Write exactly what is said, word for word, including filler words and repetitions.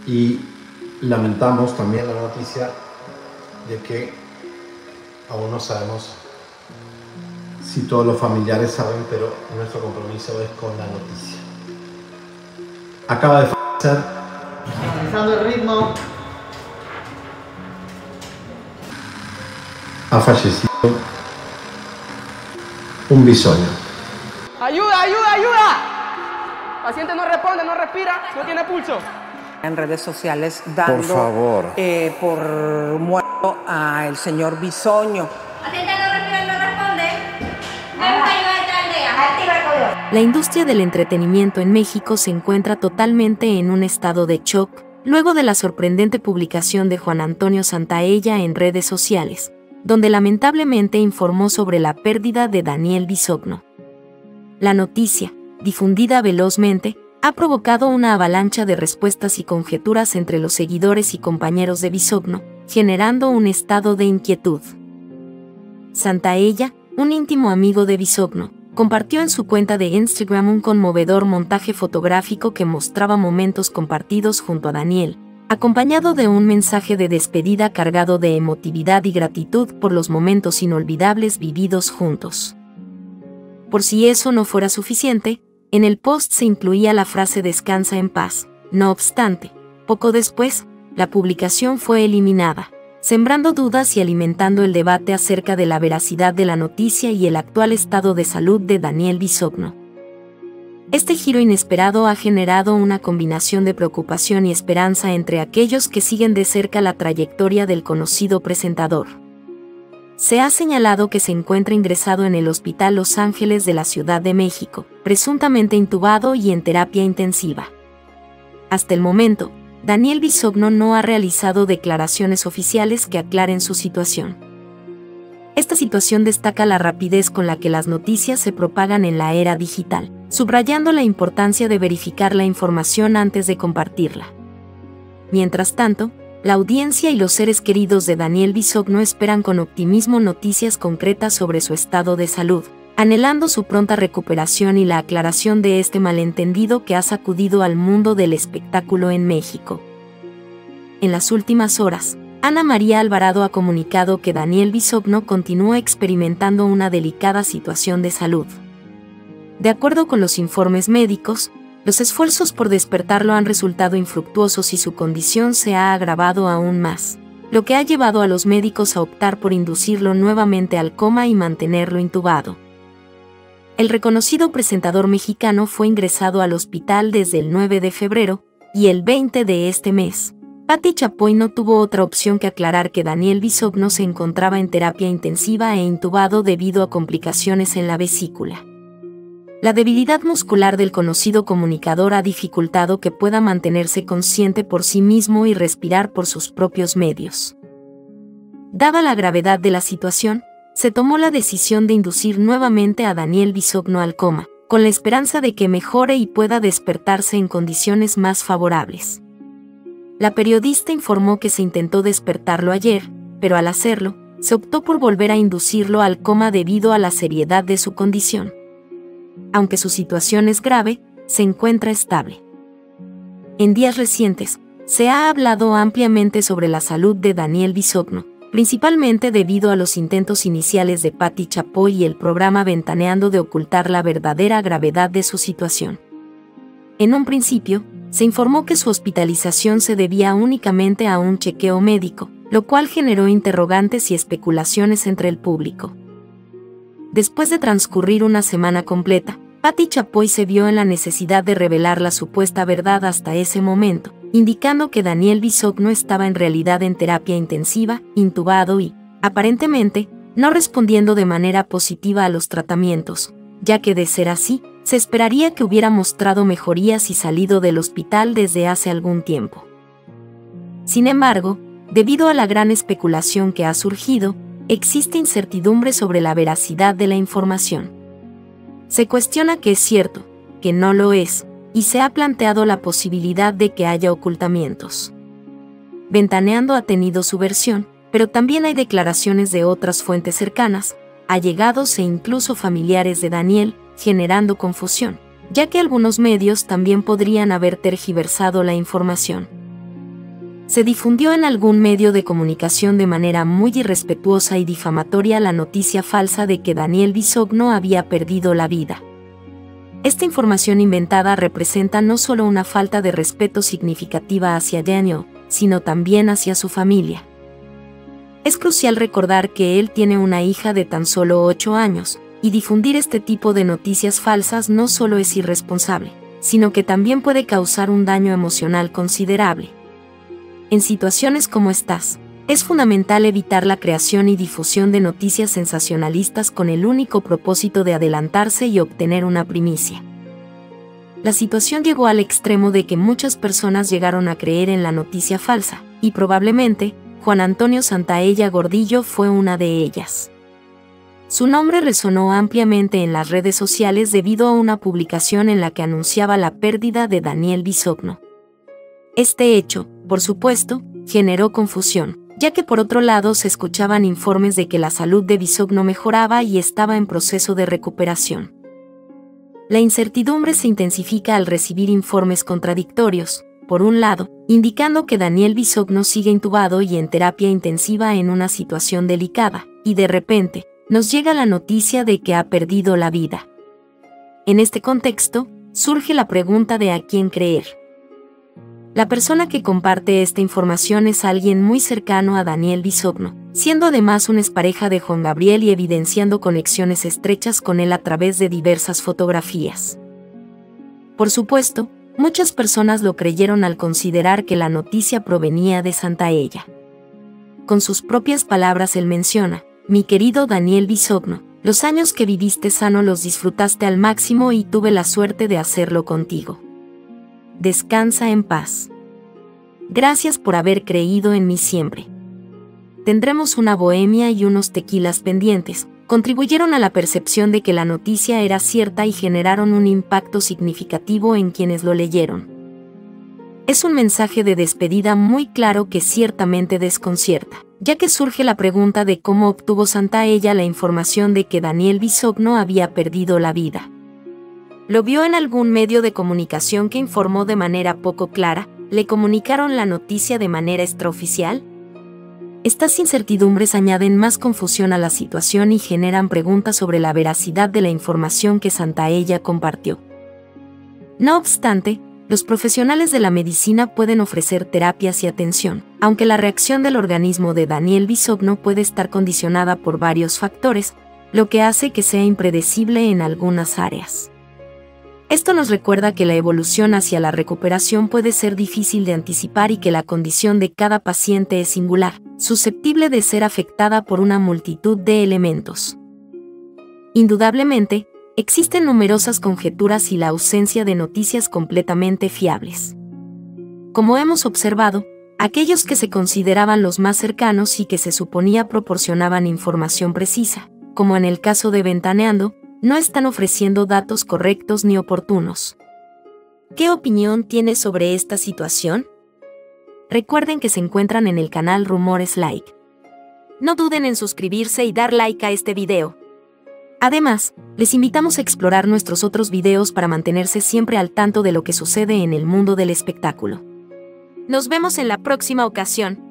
Y lamentamos también la noticia de que aún no sabemos si todos los familiares saben, pero nuestro compromiso es con la noticia. Acaba de fallecer. Analizando el ritmo. Ha fallecido un bisoño. ¡Ayuda, ayuda, ayuda! Paciente no responde, no respira, no tiene pulso. En redes sociales dando por favor eh, por muerto al señor Bisoño. Paciente no respira, no responde. Necesita ayuda de la aldea. Activa el código. La industria del entretenimiento en México se encuentra totalmente en un estado de shock, luego de la sorprendente publicación de Juan Antonio Santaella en redes sociales, donde lamentablemente informó sobre la pérdida de Daniel Bisogno. La noticia, difundida velozmente, ha provocado una avalancha de respuestas y conjeturas entre los seguidores y compañeros de Bisogno, generando un estado de inquietud. Santaella, un íntimo amigo de Bisogno, compartió en su cuenta de Instagram un conmovedor montaje fotográfico que mostraba momentos compartidos junto a Daniel, acompañado de un mensaje de despedida cargado de emotividad y gratitud por los momentos inolvidables vividos juntos. Por si eso no fuera suficiente, en el post se incluía la frase "descansa en paz". No obstante, poco después, la publicación fue eliminada, sembrando dudas y alimentando el debate acerca de la veracidad de la noticia y el actual estado de salud de Daniel Bisogno. Este giro inesperado ha generado una combinación de preocupación y esperanza entre aquellos que siguen de cerca la trayectoria del conocido presentador. Se ha señalado que se encuentra ingresado en el Hospital Los Ángeles de la Ciudad de México, presuntamente intubado y en terapia intensiva. Hasta el momento, Daniel Bisogno no ha realizado declaraciones oficiales que aclaren su situación. Esta situación destaca la rapidez con la que las noticias se propagan en la era digital, subrayando la importancia de verificar la información antes de compartirla. Mientras tanto, la audiencia y los seres queridos de Daniel Bisogno esperan con optimismo noticias concretas sobre su estado de salud, anhelando su pronta recuperación y la aclaración de este malentendido que ha sacudido al mundo del espectáculo en México. En las últimas horas, Ana María Alvarado ha comunicado que Daniel Bisogno continúa experimentando una delicada situación de salud. De acuerdo con los informes médicos, los esfuerzos por despertarlo han resultado infructuosos y su condición se ha agravado aún más, lo que ha llevado a los médicos a optar por inducirlo nuevamente al coma y mantenerlo intubado. El reconocido presentador mexicano fue ingresado al hospital desde el nueve de febrero, y el veinte de este mes, Pati Chapoy no tuvo otra opción que aclarar que Daniel Bisogno se encontraba en terapia intensiva e intubado debido a complicaciones en la vesícula. La debilidad muscular del conocido comunicador ha dificultado que pueda mantenerse consciente por sí mismo y respirar por sus propios medios. Dada la gravedad de la situación, se tomó la decisión de inducir nuevamente a Daniel Bisogno al coma, con la esperanza de que mejore y pueda despertarse en condiciones más favorables. La periodista informó que se intentó despertarlo ayer, pero al hacerlo, se optó por volver a inducirlo al coma debido a la seriedad de su condición. Aunque su situación es grave, se encuentra estable. En días recientes, se ha hablado ampliamente sobre la salud de Daniel Bisogno, principalmente debido a los intentos iniciales de Pati Chapoy y el programa Ventaneando de ocultar la verdadera gravedad de su situación. En un principio, se informó que su hospitalización se debía únicamente a un chequeo médico, lo cual generó interrogantes y especulaciones entre el público. Después de transcurrir una semana completa, Pati Chapoy se vio en la necesidad de revelar la supuesta verdad hasta ese momento, indicando que Daniel Bisogno estaba en realidad en terapia intensiva, intubado y, aparentemente, no respondiendo de manera positiva a los tratamientos, ya que de ser así, se esperaría que hubiera mostrado mejorías y salido del hospital desde hace algún tiempo. Sin embargo, debido a la gran especulación que ha surgido, existe incertidumbre sobre la veracidad de la información. Se cuestiona que es cierto, que no lo es, y se ha planteado la posibilidad de que haya ocultamientos. Ventaneando ha tenido su versión, pero también hay declaraciones de otras fuentes cercanas, allegados e incluso familiares de Daniel, generando confusión, ya que algunos medios también podrían haber tergiversado la información. se difundió en algún medio de comunicación de manera muy irrespetuosa y difamatoria la noticia falsa de que Daniel Bisogno había perdido la vida. Esta información inventada representa no solo una falta de respeto significativa hacia Daniel, sino también hacia su familia. Es crucial recordar que él tiene una hija de tan solo ocho años, y difundir este tipo de noticias falsas no solo es irresponsable, sino que también puede causar un daño emocional considerable. En situaciones como estas, es fundamental evitar la creación y difusión de noticias sensacionalistas con el único propósito de adelantarse y obtener una primicia. La situación llegó al extremo de que muchas personas llegaron a creer en la noticia falsa, y probablemente, Juan Antonio Santaella Gordillo fue una de ellas. Su nombre resonó ampliamente en las redes sociales debido a una publicación en la que anunciaba la pérdida de Daniel Bisogno. Este hecho, por supuesto, generó confusión, ya que por otro lado se escuchaban informes de que la salud de Bisogno mejoraba y estaba en proceso de recuperación. La incertidumbre se intensifica al recibir informes contradictorios, por un lado, indicando que Daniel Bisogno sigue intubado y en terapia intensiva en una situación delicada, y de repente, nos llega la noticia de que ha perdido la vida. En este contexto, surge la pregunta de a quién creer. La persona que comparte esta información es alguien muy cercano a Daniel Bisogno, siendo además una expareja de Juan Gabriel y evidenciando conexiones estrechas con él a través de diversas fotografías. Por supuesto, muchas personas lo creyeron al considerar que la noticia provenía de Santaella. Con sus propias palabras él menciona: mi querido Daniel Bisogno, los años que viviste sano los disfrutaste al máximo y tuve la suerte de hacerlo contigo. Descansa en paz. Gracias por haber creído en mí siempre. Tendremos una bohemia y unos tequilas pendientes, contribuyeron a la percepción de que la noticia era cierta y generaron un impacto significativo en quienes lo leyeron. Es un mensaje de despedida muy claro que ciertamente desconcierta, ya que surge la pregunta de cómo obtuvo Santaella la información de que Daniel Bisogno había perdido la vida. ¿Lo vio en algún medio de comunicación que informó de manera poco clara? ¿Le comunicaron la noticia de manera extraoficial? Estas incertidumbres añaden más confusión a la situación y generan preguntas sobre la veracidad de la información que Santaella compartió. No obstante, los profesionales de la medicina pueden ofrecer terapias y atención, aunque la reacción del organismo de Daniel Bisogno puede estar condicionada por varios factores, lo que hace que sea impredecible en algunas áreas. Esto nos recuerda que la evolución hacia la recuperación puede ser difícil de anticipar y que la condición de cada paciente es singular, susceptible de ser afectada por una multitud de elementos. Indudablemente, existen numerosas conjeturas y la ausencia de noticias completamente fiables. Como hemos observado, aquellos que se consideraban los más cercanos y que se suponía proporcionaban información precisa, como en el caso de Ventaneando, no están ofreciendo datos correctos ni oportunos. ¿Qué opinión tienes sobre esta situación? Recuerden que se encuentran en el canal Rumores Like. No duden en suscribirse y dar like a este video. Además, les invitamos a explorar nuestros otros videos para mantenerse siempre al tanto de lo que sucede en el mundo del espectáculo. Nos vemos en la próxima ocasión.